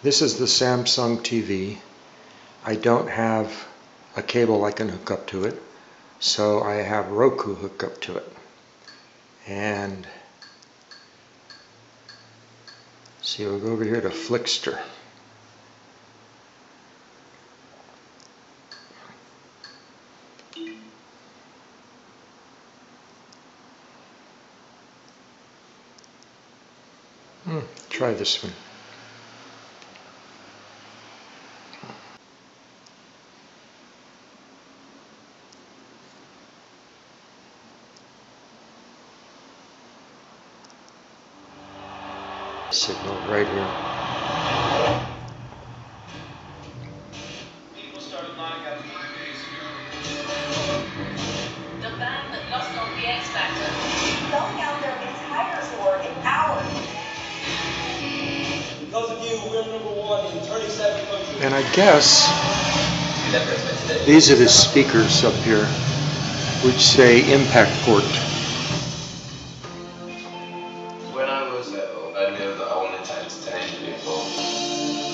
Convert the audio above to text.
This is the Samsung TV. I don't have a cable I can hook up to it, so I have ROKU hooked up to it. And see, we'll go over here to Flickster. Try this one. Signal right here. People started lining up 5 days ago. The band that lost on the X Factor Selling out their entire store in hours. Because of you, we're #1 in 37 countries. And I guess these are the speakers up here, which say impact port. When I was little, I knew that I wanted to entertain people.